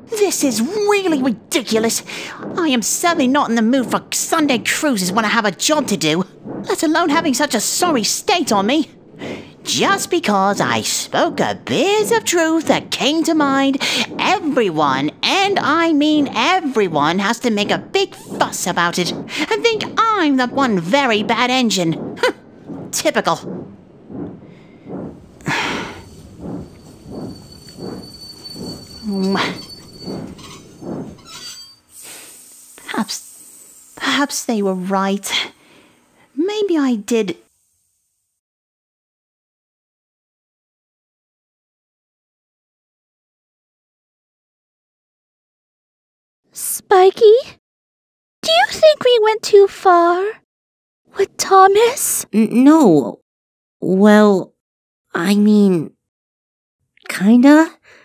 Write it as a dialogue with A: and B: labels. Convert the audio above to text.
A: This is really ridiculous. I am certainly not in the mood for Sunday cruises when I have a job to do, let alone having such a sorry state on me. Just because I spoke a bit of truth that came to mind, everyone, and I mean everyone, has to make a big fuss about it and think I'm the one very bad engine. Typical. Perhaps they were right. Maybe I did.
B: Spiky, do you think we went too far with Thomas?
C: No. Well, I mean, kinda.